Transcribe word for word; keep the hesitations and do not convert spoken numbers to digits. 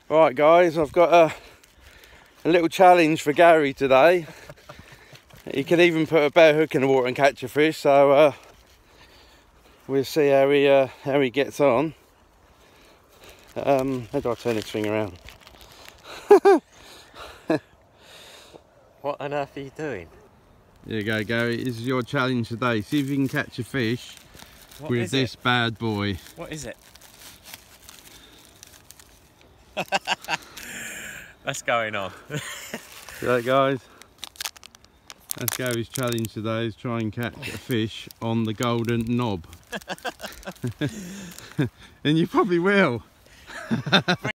Right guys, I've got a, a little challenge for Gary today. He can even put a bare hook in the water and catch a fish, so uh, we'll see how he, uh, how he gets on. Um, how do I turn this thing around? What on earth are you doing? There you go, Gary. This is your challenge today. See if you can catch a fish What with is this it? bad boy. What is it? What's going on? See that, guys? That's Gary's challenge today, is try and catch a fish on the golden knob. And you probably will.